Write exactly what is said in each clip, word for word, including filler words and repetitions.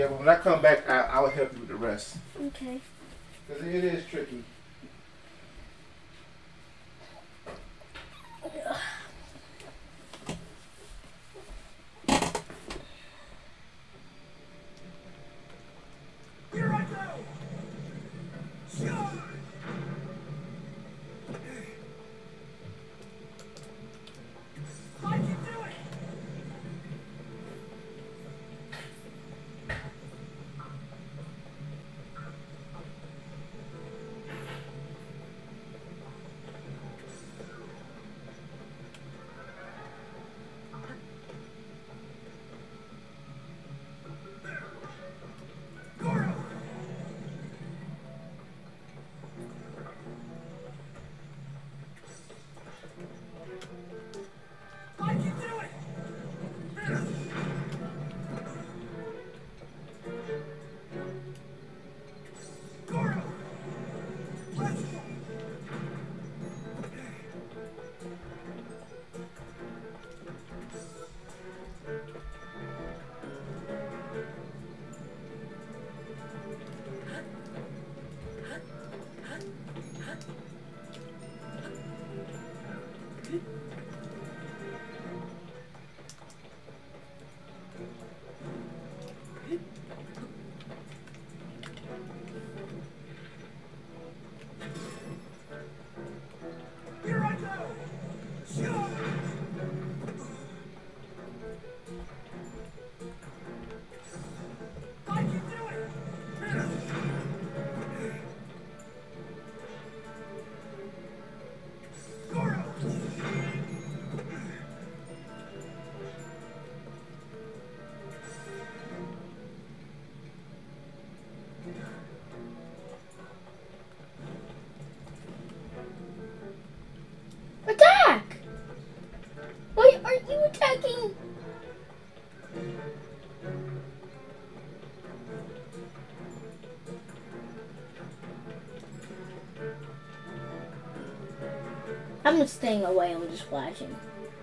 Yeah, but when I come back, I, I will help you with the rest. Okay. Because it is tricky. Here I go! Charge! I can do it! Goro! I can do it! Goro! Let's go! Here I go! Charge! I can do it! Goro! Attack! Why are you attacking? I'm just staying away. I'm just watching.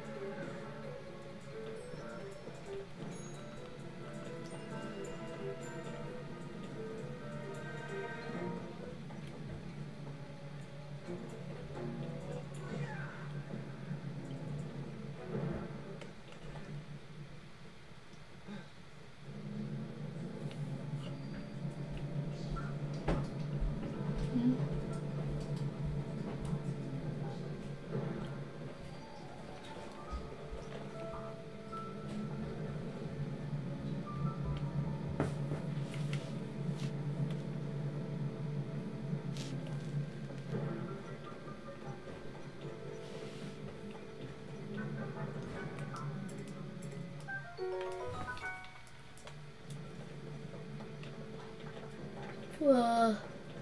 Uh,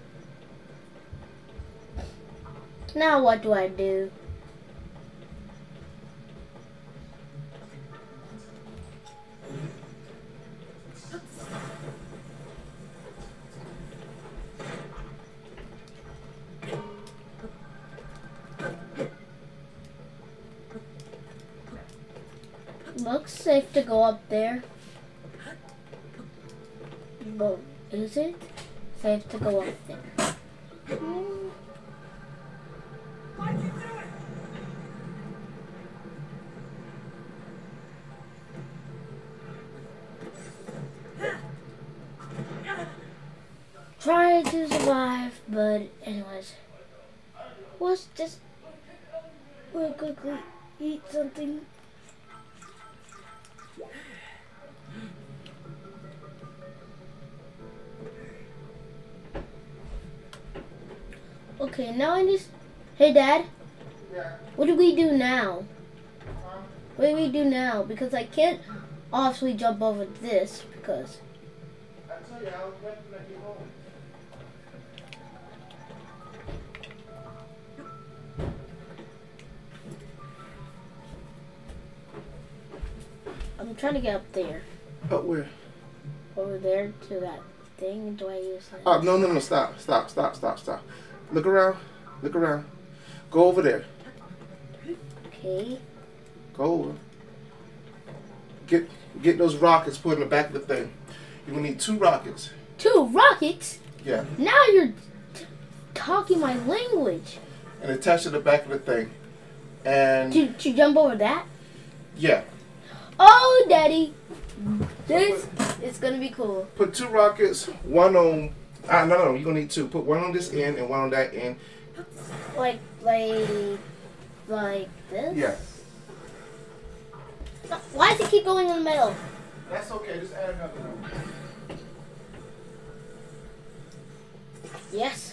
now what do I do? Looks safe to go up there. But is it safe to go up there? Hmm. I can do it! Try to survive, but anyways. Let's just real quickly eat something. Okay, now I just... Hey, Dad. Yeah. What do we do now? Huh? What do we do now? Because I can't obviously jump over this because... I tell you, I was ready to let you home. I'm trying to get up there. Up where? Over there to that thing. Do I use that? Oh, no, no, no, stop, stop, stop, stop, stop. Look around, look around. Go over there. Okay. Go over. Get get those rockets put in the back of the thing. You're gonna need two rockets. Two rockets? Yeah. Now you're t- talking my language. And attach to the back of the thing. And Did you jump over that? yeah. Oh, Daddy. This is going to be cool. Put two rockets, one on, ah, no, no, you're going to need two. Put one on this end and one on that end. Like, like, like this? Yeah. No, why does it keep going in the middle? That's okay, just add another one. Yes.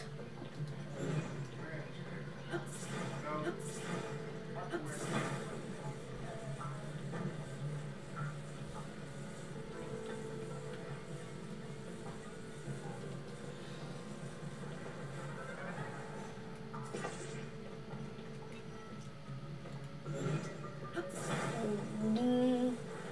Mm.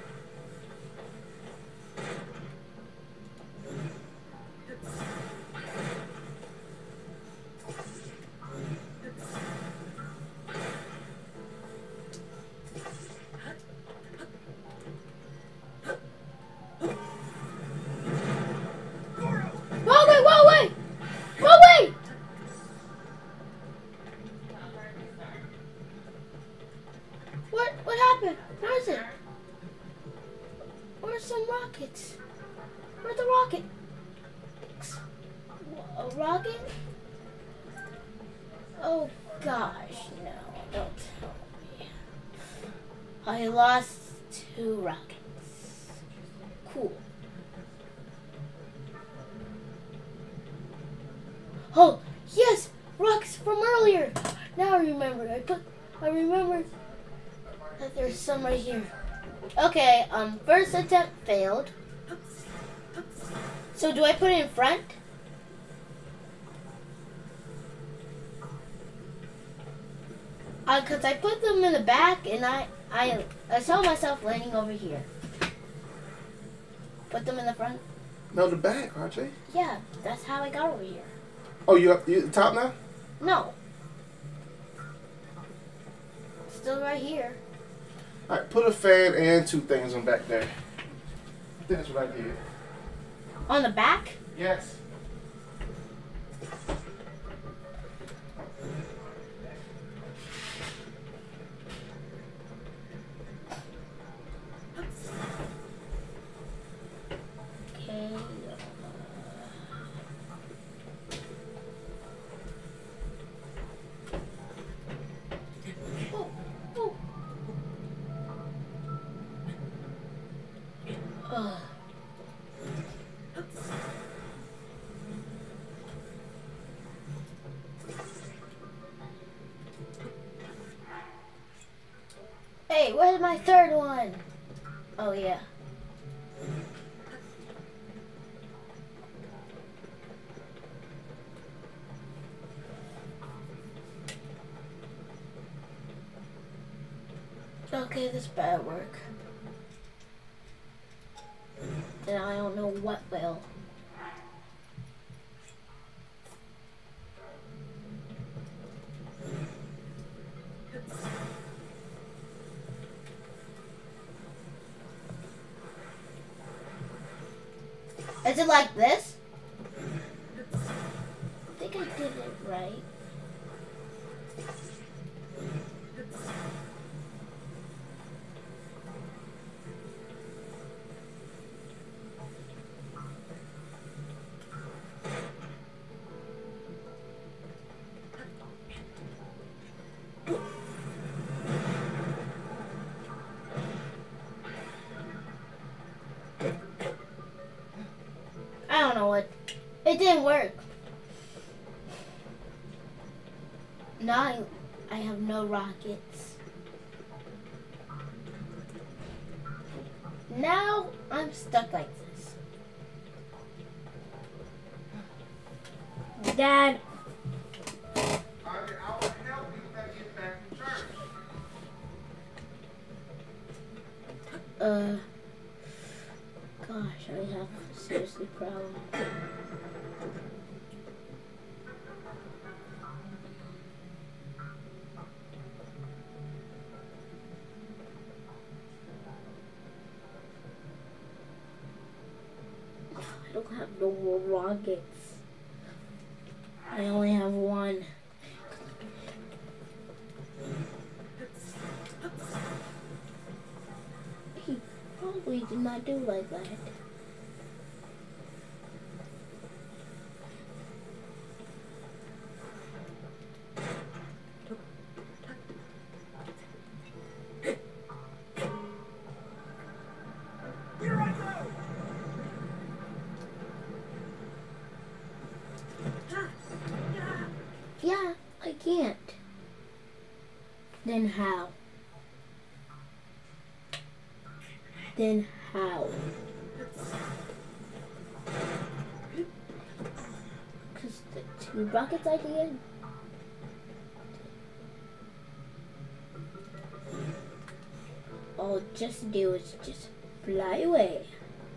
Whoa, wait, whoa, wait! Whoa, wait! What, what happened? Where is it? Where's some rockets? Where's the rocket? A rocket? Oh gosh, no, don't tell me. I lost two rockets. Cool. Oh, yes! Rockets from earlier! Now I remember. I put I remember that there's some right here. Okay, um first attempt failed. So do I put it in front? Uh, cause I put them in the back and I I I saw myself landing over here. Put them in the front? No, the back, R J. Yeah, that's how I got over here. Oh, you up you at the top now? No. Still right here. Alright, put a fan and two things on back there. I think that's what I did. On the back? Yes. Okay. Oh, oh. Ugh. Hey, where's my third one? Oh, yeah. Okay, this better work. Then I don't know what will. Is it like this? I think I did it right. I don't know what. It didn't work. Now I, I have no rockets. Now I'm stuck like this. Dad. I will help you when I get back from church. Uh. Gosh, I have a seriously problem. don't have no more rockets. I only have one. He probably did not do like that. Here I go! Yeah, I can't. Then how? Then how? Because the two rockets idea. All just do is just fly away.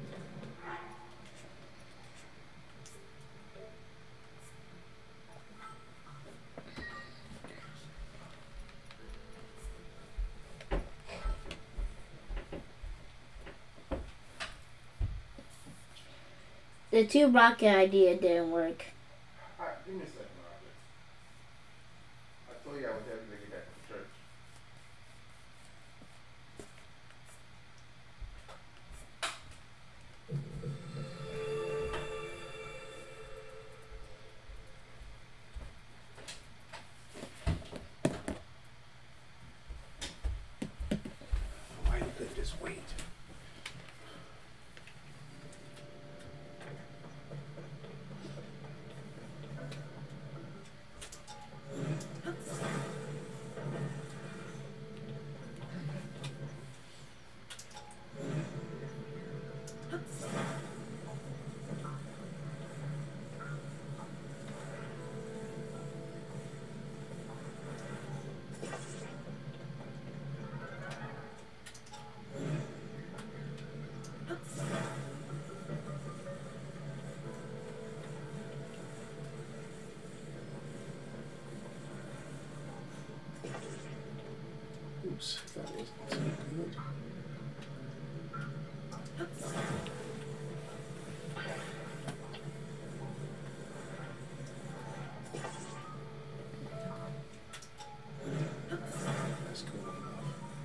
The two rocket idea didn't work. Alright, give me a second, Rocket. I told you I was having to get back from church. Why you couldn't just wait? Oops, that wasn't so good. That's good enough.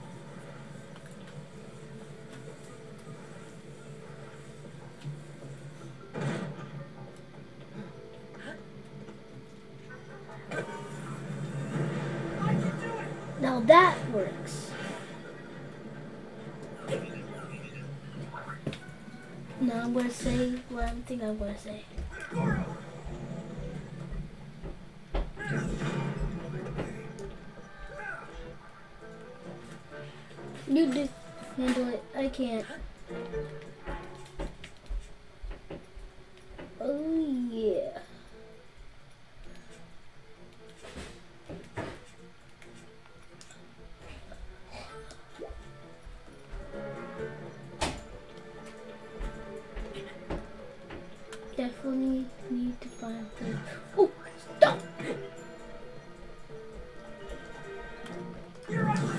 I can do it! Now that works. Now I'm gonna say what I think I'm gonna say. Goro! You do handle it. I can't. Oh yeah. Definitely need to find food. Oh, stop! Here I go!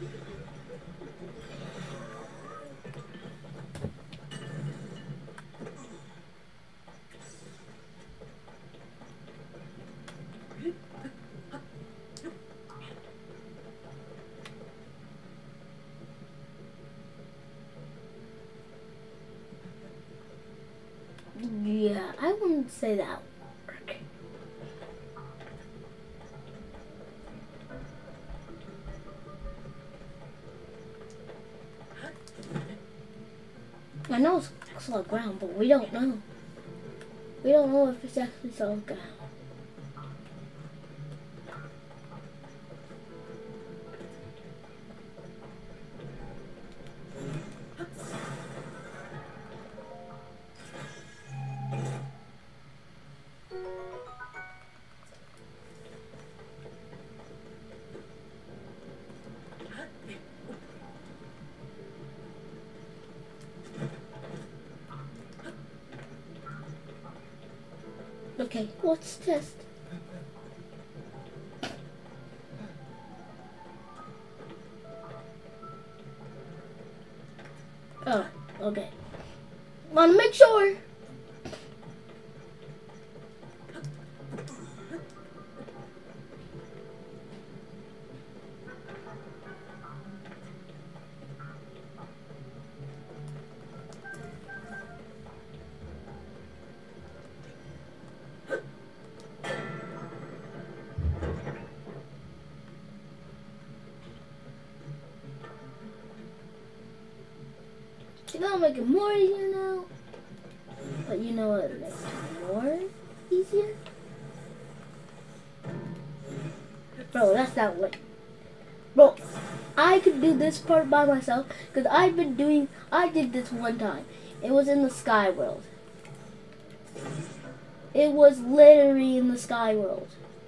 Yeah, I wouldn't say that would work. I know it's solid ground, but we don't know. We don't know if it's actually solid ground. Okay, let's test. Oh, okay. Wanna make sure. That'll make it more easier now. But you know what makes it more easier? Bro, that's not what. Bro, I could do this part by myself because I've been doing. I did this one time. It was in the Sky World. It was literally in the Sky World.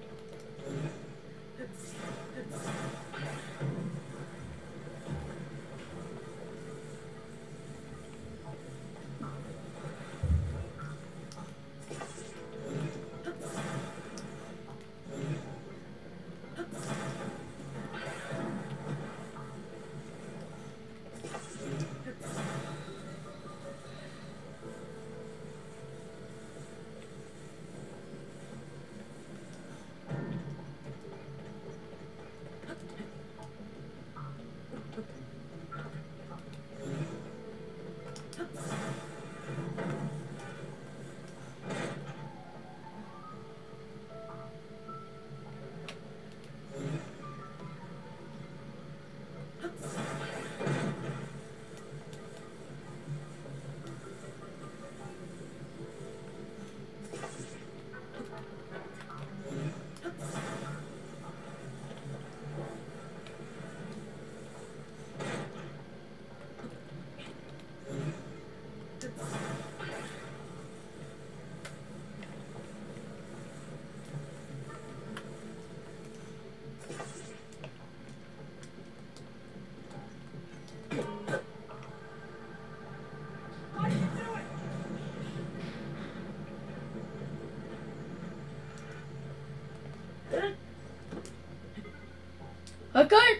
Okay.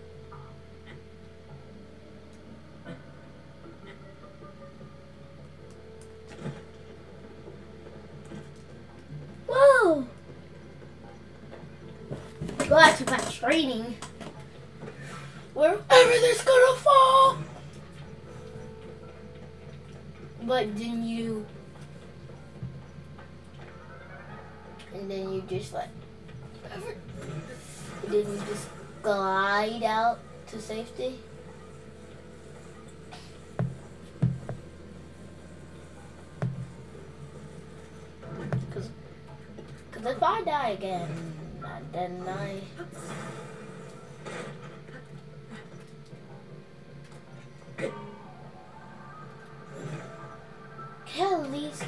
Whoa. Glad to that training. Where everything's gonna fall. But then you, and then you just like, then you just glide out to safety. Cause, cause if I die again, then I. At least.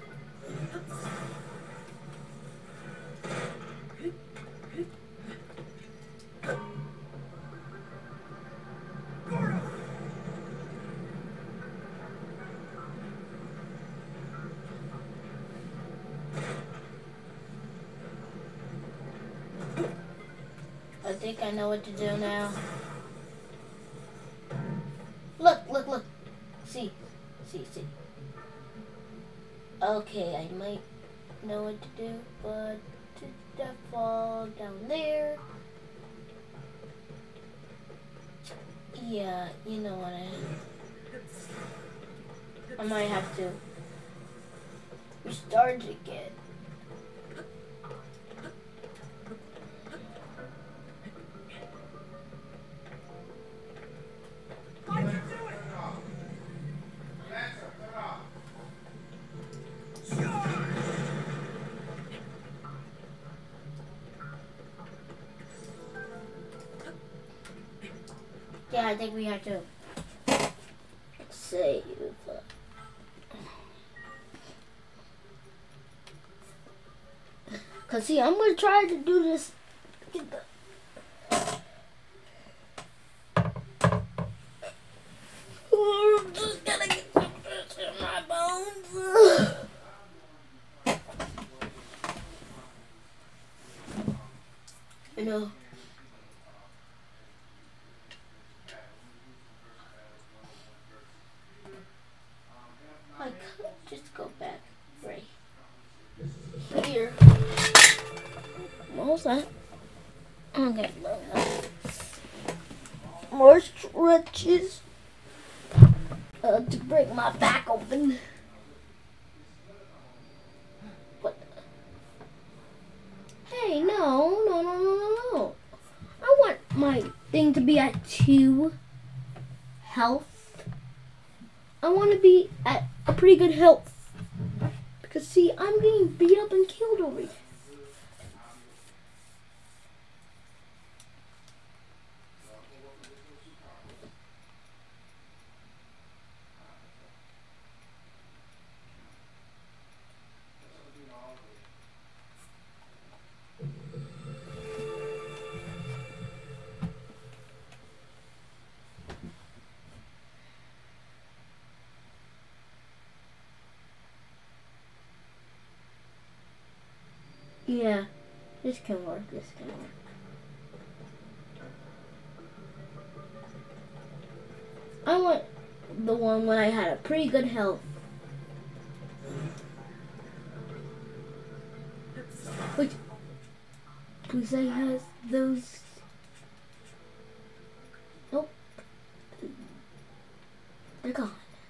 I think I know what to do now. Look, look, look. See, see, see. Okay, I might know what to do, but to that fall down there. Yeah, you know what I. I might have to restart it again. Yeah, I think we have to save. Cause see, I'm gonna try to do this. Get the. Oh, I'm just gonna get some fish in my bones. You know. I could just go back right here. What was that? Okay, more stretches uh, to break my back open. What? Hey, no, no, no, no, no, no. I want my thing to be at two health. I to be at a pretty good health. Because see, I'm getting beat up and killed over here. Yeah, this can work, this can work. I want the one when I had a pretty good health. Which, Pusei has those. Nope. They're gone.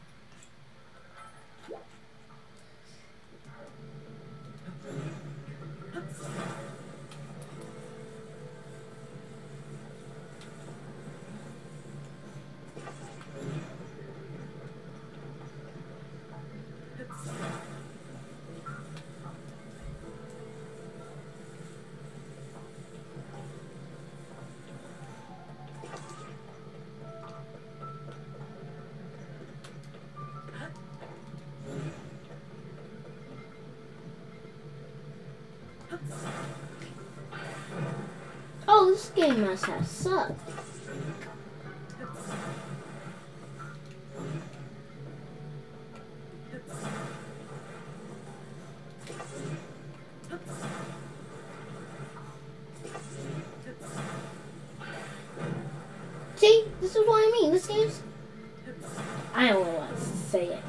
Oh, this game must have sucked. See, this is what I mean. This game's... I don't want to say it.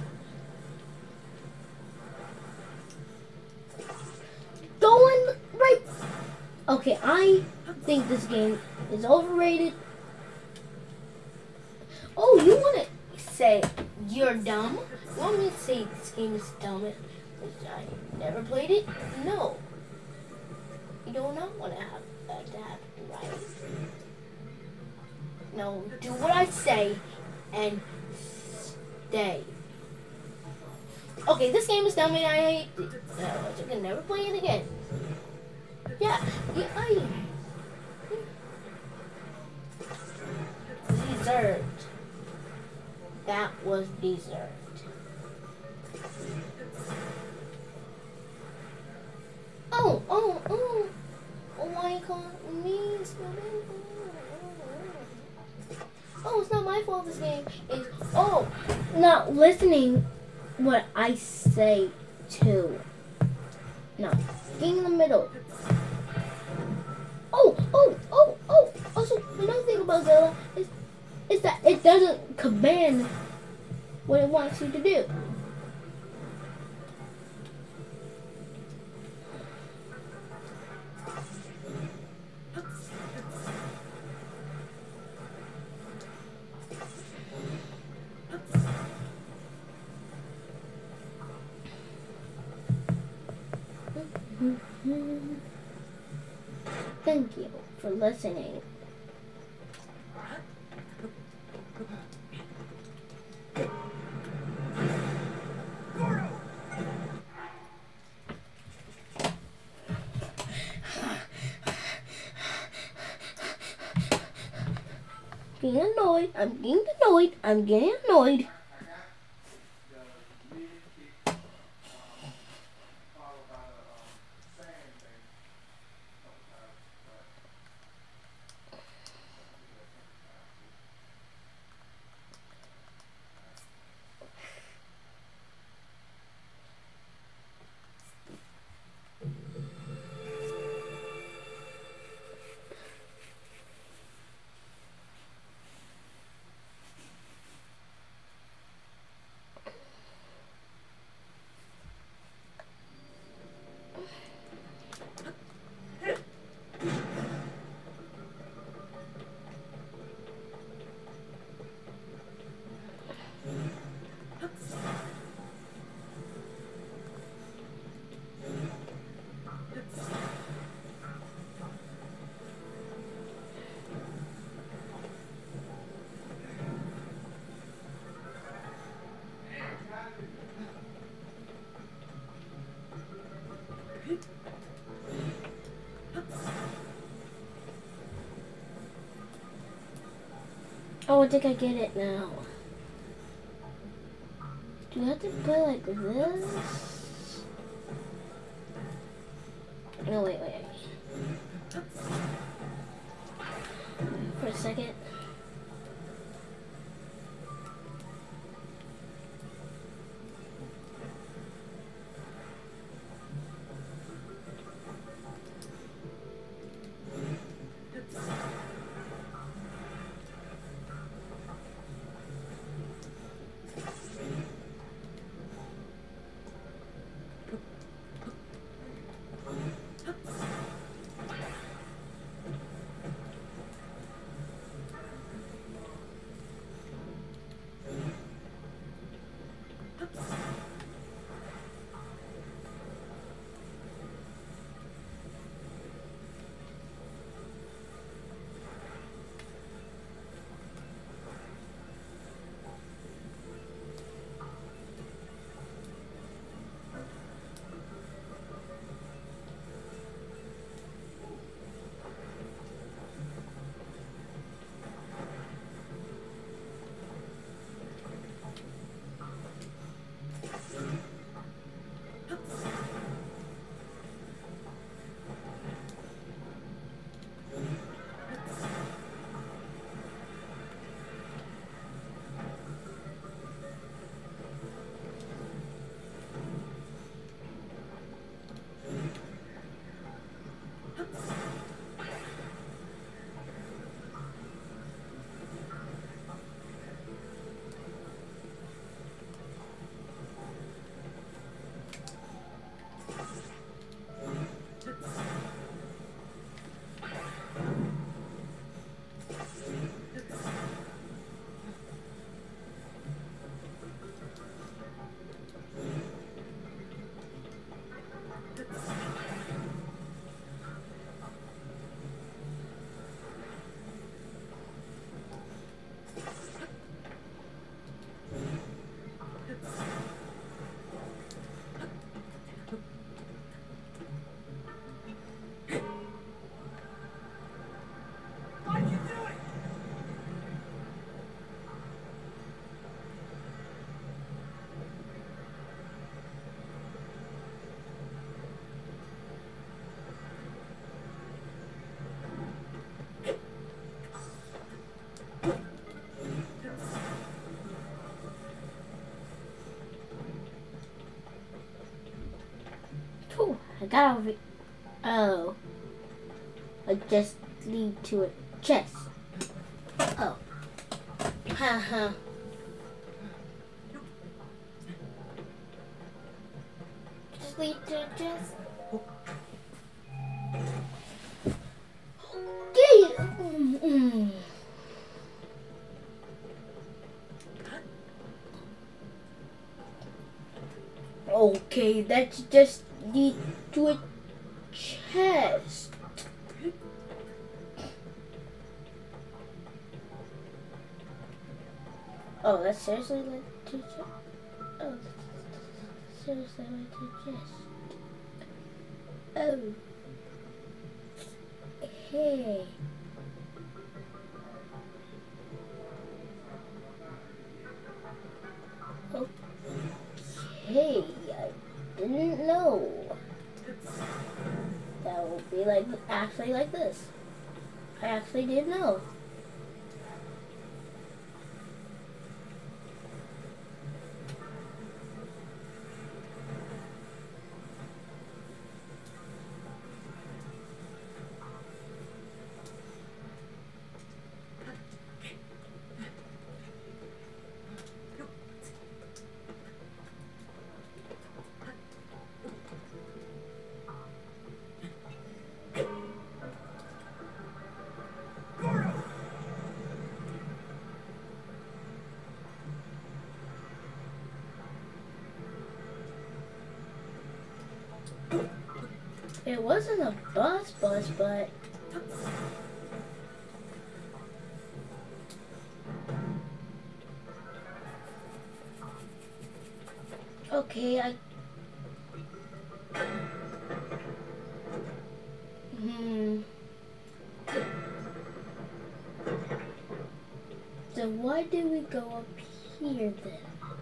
Going right... Okay, I think this game is overrated. Oh, you want to say you're dumb? You want me to say this game is dumb? I never played it? No. You do not want to have that to happen, right? No, do what I say and stay. Okay, this game is dumb and I hate it. No, you can never play it again. Yeah, yeah, I... Deserved. That was deserved. Oh, oh, oh. Oh, why can't me? Oh, it's not my fault this game is... Oh, not listening what I say to. No, getting in the middle. Oh, oh, oh, oh. Also, another thing about Zelda is, is that it doesn't command what it wants you to do. Thank you for listening. Getting annoyed. I'm getting annoyed. I'm getting annoyed. Oh, I think I get it now. Do you have to play like this? No, wait, wait, wait. For a second. Why'd you do it? Oh, I got over. Oh. I just lead to a chest. Oh. Haha. Just lead to a chest. Okay. Mm, mm. Okay, that's just lead to a chest. Oh, that's seriously like to chest. Oh, that's seriously like to chest. Oh. Hey. Okay, I didn't know that would be like actually like this. I actually didn't know. It wasn't a bus bus, but okay, I hmm. So So why do we go up here then?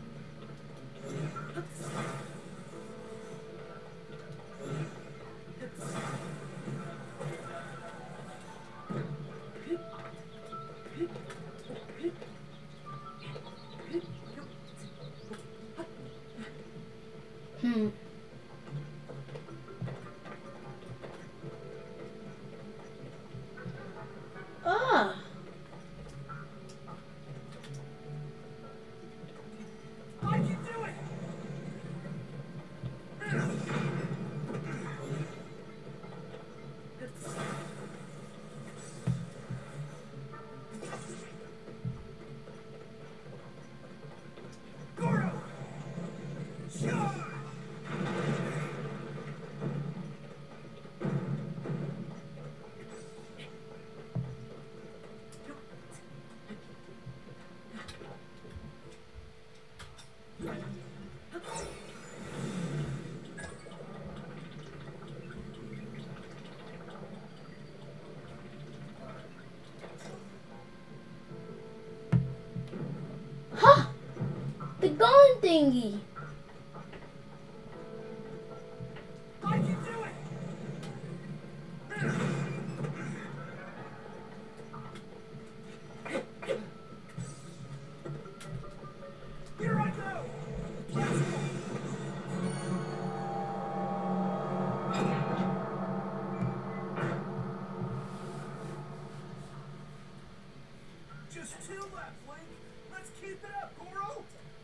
Hmm. Ah. Why'd you do it? Goro! Sure! Huh! The gun thingy. Why'd you do it? Here I go! Let's go! Just two left, Link. Let's keep it up, Goro.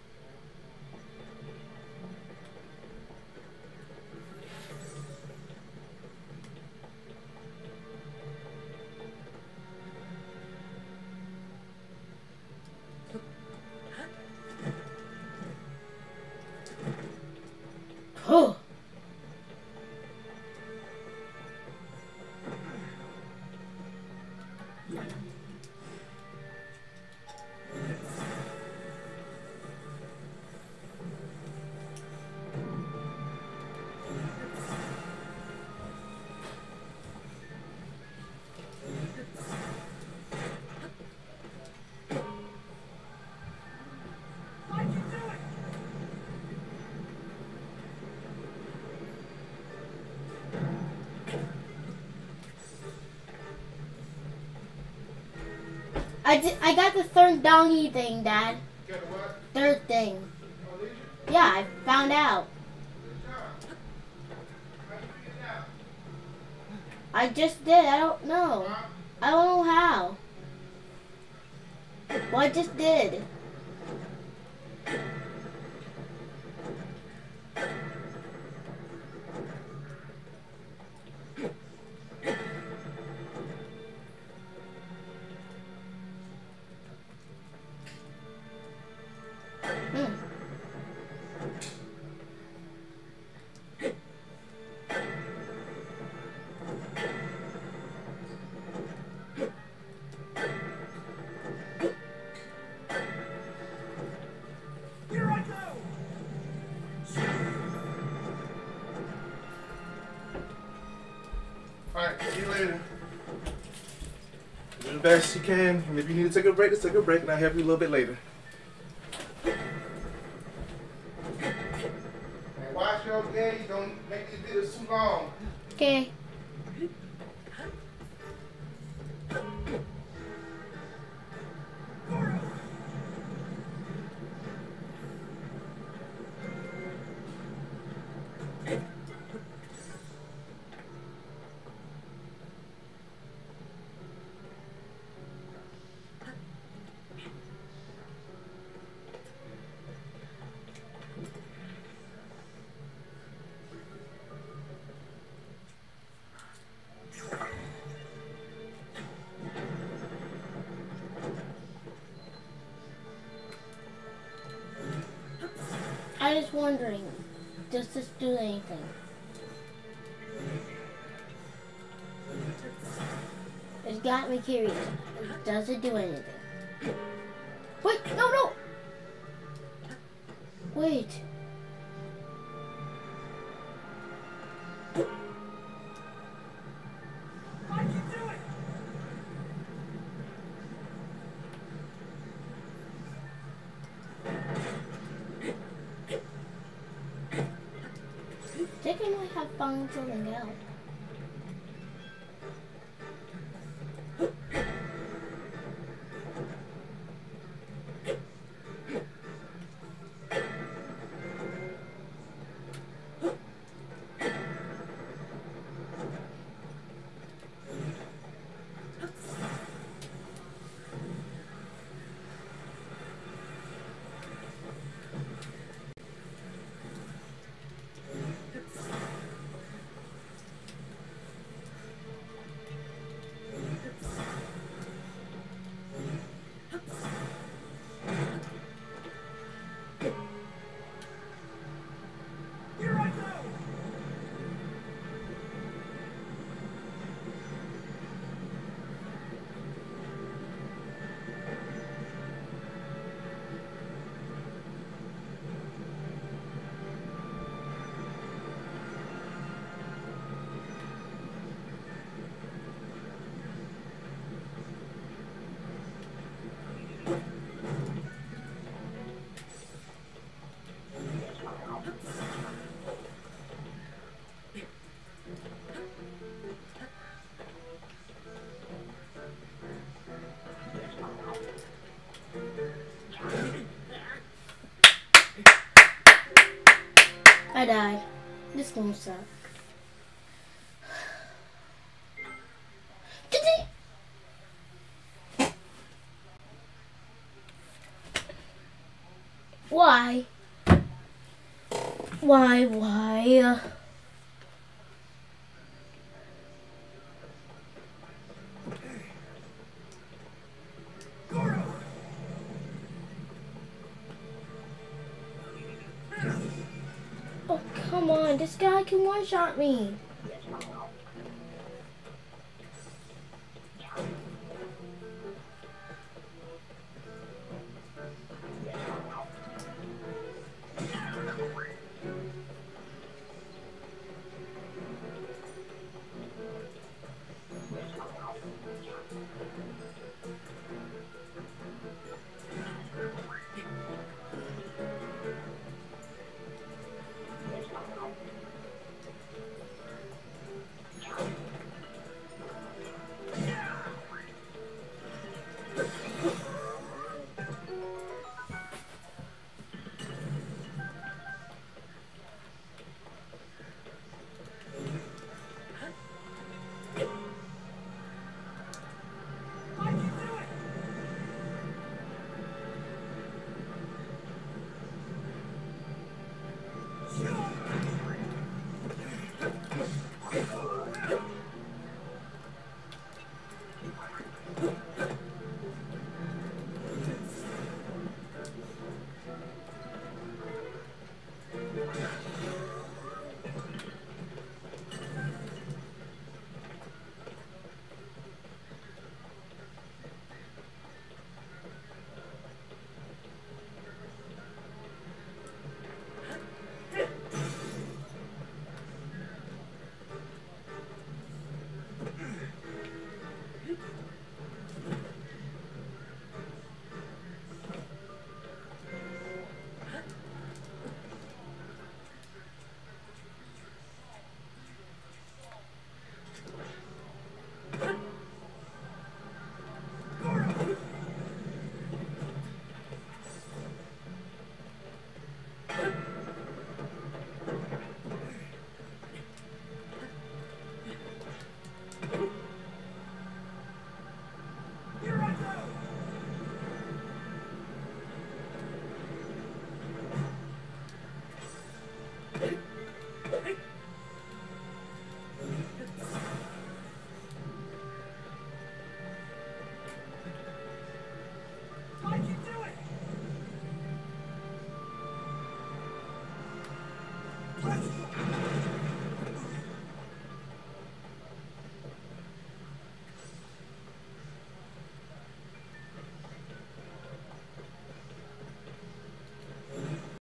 Oh. Why'd you do it? I, di- I got the third donkey thing, Dad. Get what? Third thing. Oh, did you? Yeah, I found out. Good job. How'd you figure it out? I just did. I don't know. Huh? I don't know how. Well, I just did. Hmm. Here I go! Alright, see you later. Do the best you can, and if you need to take a break, let's take a break, and I'll help you a little bit later. And watch your gauge, don't make these videos too long. Okay. Goro! I was wondering, does this do anything? It's got me curious. Does it do anything? Wait, no, no! Wait. Why'd you do it? can I have found something out? Here I go! I died. This game sucks. Why? Why, why? Goro! Oh, come on. This guy can one-shot me.